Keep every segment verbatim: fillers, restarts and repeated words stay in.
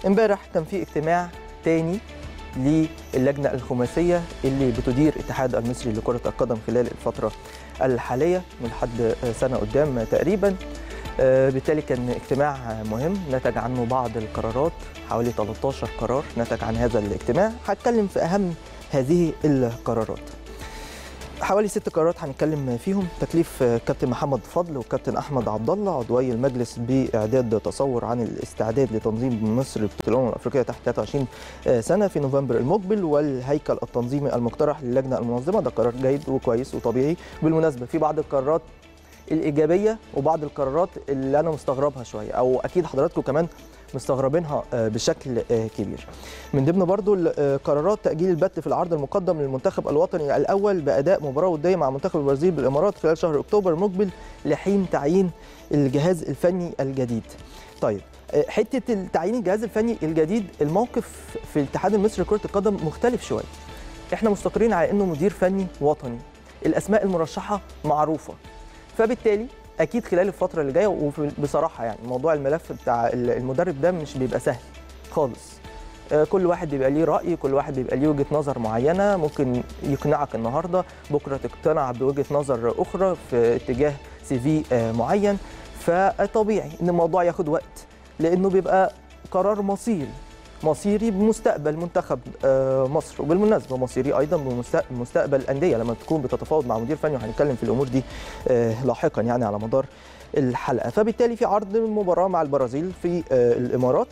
امبارح كان في اجتماع تاني للجنة الخماسية اللي بتدير الاتحاد المصري لكرة القدم خلال الفترة الحالية من لحد سنة قدام تقريبا. بالتالي كان اجتماع مهم نتج عنه بعض القرارات، حوالي ثلاثة عشر قرار نتج عن هذا الاجتماع. هتكلم في أهم هذه القرارات. حوالي ست قرارات هنتكلم فيهم: تكليف كابتن محمد فضل وكابتن احمد عبد الله عضوي المجلس باعداد تصور عن الاستعداد لتنظيم مصر بطوله الامم الافريقيه تحت ثلاثة وعشرين سنه في نوفمبر المقبل، والهيكل التنظيمي المقترح للجنه المنظمه. ده قرار جيد وكويس وطبيعي. بالمناسبه في بعض القرارات الايجابيه وبعض القرارات اللي انا مستغربها شويه، او اكيد حضراتكم كمان مستغربينها بشكل كبير. من ضمن برضو القرارات تأجيل البت في العرض المقدم للمنتخب الوطني الأول بأداء مباراة ودية مع منتخب البرازيل بالإمارات خلال شهر أكتوبر المقبل لحين تعيين الجهاز الفني الجديد. طيب، حتة تعيين الجهاز الفني الجديد، الموقف في الاتحاد المصري لكرة القدم مختلف شوية. احنا مستقرين على انه مدير فني وطني، الأسماء المرشحة معروفة، فبالتالي اكيد خلال الفتره اللي جايه، وبصراحه يعني موضوع الملف بتاع المدرب ده مش بيبقى سهل خالص. كل واحد بيبقى ليه راي، كل واحد بيبقى ليه وجهه نظر معينه، ممكن يقنعك النهارده بكره تقتنع بوجهه نظر اخرى في اتجاه سي في معين. فطبيعي ان الموضوع ياخد وقت، لانه بيبقى قرار مصيري مصيري بمستقبل منتخب مصر، وبالمناسبه مصيري ايضا بمستقبل الانديه لما تكون بتتفاوض مع مدير فني، وهنتكلم في الامور دي لاحقا يعني على مدار الحلقه. فبالتالي في عرض المباراه مع البرازيل في الامارات،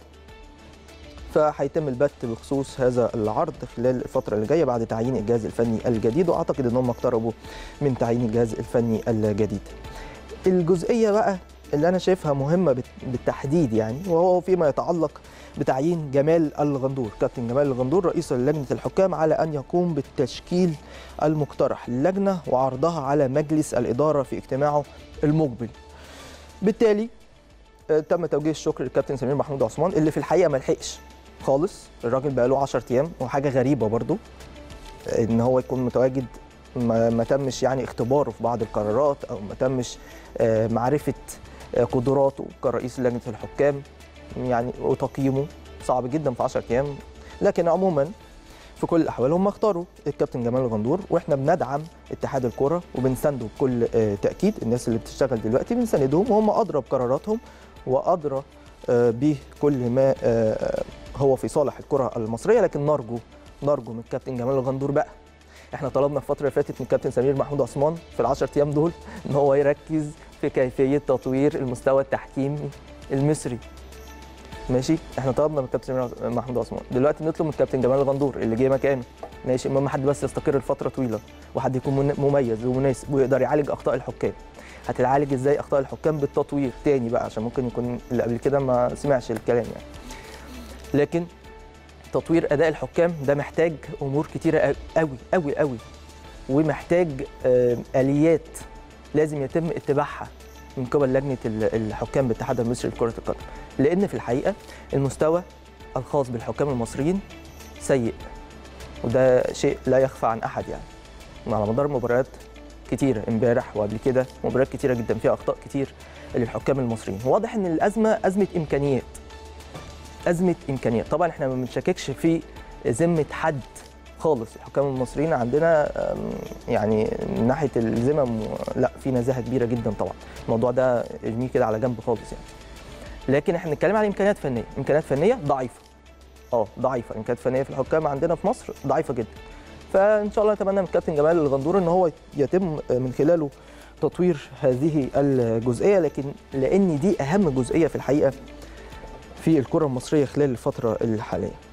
فهيتم البت بخصوص هذا العرض خلال الفتره اللي جايه بعد تعيين الجهاز الفني الجديد، واعتقد ان هم اقتربوا من تعيين الجهاز الفني الجديد. الجزئيه بقى اللي انا شايفها مهمه بالتحديد يعني، وهو فيما يتعلق بتعيين جمال الغندور. كابتن جمال الغندور رئيس لجنه الحكام على ان يقوم بالتشكيل المقترح للجنه وعرضها على مجلس الاداره في اجتماعه المقبل. بالتالي تم توجيه الشكر للكابتن سمير محمود عثمان، اللي في الحقيقه ما لحقش خالص. الراجل بقى له عشرة ايام، وحاجه غريبه برضو ان هو يكون متواجد، ما, ما تمش يعني اختباره في بعض القرارات، او ما تمش معرفه قدراته كرئيس لجنه الحكام يعني، وتقييمه صعب جدا في عشرة ايام. لكن عموما في كل الاحوال هم اختاروا الكابتن جمال الغندور، واحنا بندعم اتحاد الكره وبنسنده بكل تاكيد. الناس اللي بتشتغل دلوقتي بنساندهم، وهم ادرى بقراراتهم وادرى بكل ما هو في صالح الكره المصريه. لكن نرجو نرجو من الكابتن جمال الغندور بقى، احنا طلبنا الفتره اللي فاتت من الكابتن سمير محمود عثمان في العشر ايام دول ان هو يركز في كيفيه تطوير المستوى التحكيمي المصري. ماشي، احنا طلبنا من الكابتن سمير محمود عثمان، دلوقتي بنطلب من الكابتن جمال الغندور اللي جه مكانه. ماشي، المهم حد بس يستقر لفتره طويله، وحد يكون مميز ومناسب ويقدر يعالج اخطاء الحكام. هتتعالج ازاي اخطاء الحكام؟ بالتطوير تاني بقى، عشان ممكن يكون اللي قبل كده ما سمعش الكلام يعني. لكن تطوير اداء الحكام ده محتاج امور كتيره قوي قوي قوي، ومحتاج اليات لازم يتم اتباعها من قبل لجنه الحكام بالاتحاد المصري لكره القدم، لان في الحقيقه المستوى الخاص بالحكام المصريين سيء، وده شيء لا يخفى عن احد يعني. على مدار مباريات كتيره امبارح وقبل كده، مباريات كتيره جدا فيها اخطاء كتير للحكام المصريين. واضح ان الازمه ازمه امكانيات، ازمه امكانيات. طبعا احنا ما بنشككش في ذمه حد خالص، الحكام المصريين عندنا يعني من ناحيه الذمم لا، في نزاهه كبيره جدا طبعا، الموضوع ده ارميه كده على جنب خالص يعني. لكن احنا بنتكلم على امكانيات فنيه، امكانيات فنيه ضعيفه. اه ضعيفه، الامكانيات الفنيه في الحكام عندنا في مصر ضعيفه جدا. فان شاء الله نتمنى من الكابتن جمال الغندور ان هو يتم من خلاله تطوير هذه الجزئيه، لكن لان دي اهم جزئيه في الحقيقه في الكره المصريه خلال الفتره الحاليه.